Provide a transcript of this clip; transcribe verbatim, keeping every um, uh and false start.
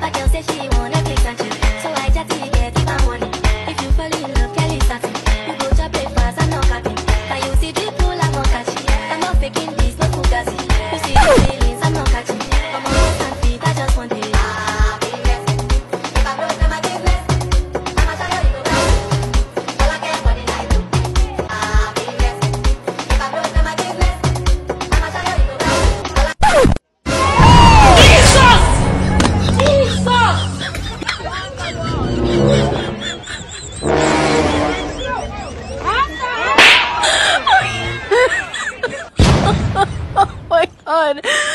But girl say she want Netflix and chill, so I just get it my money. If you fall in love, Kelly starting. You go to breakfast, I'm not capping. Can you see the pool, I'm not catching. I'm not faking this, no fugazi. You see the feelings, I'm not catching. Come on, hands and feet, I just want it. Happiness. If I broke down my business, I'ma show you the way. All I care for the night. Happiness. If I broke down my business, I'ma show you the way. Oh my god.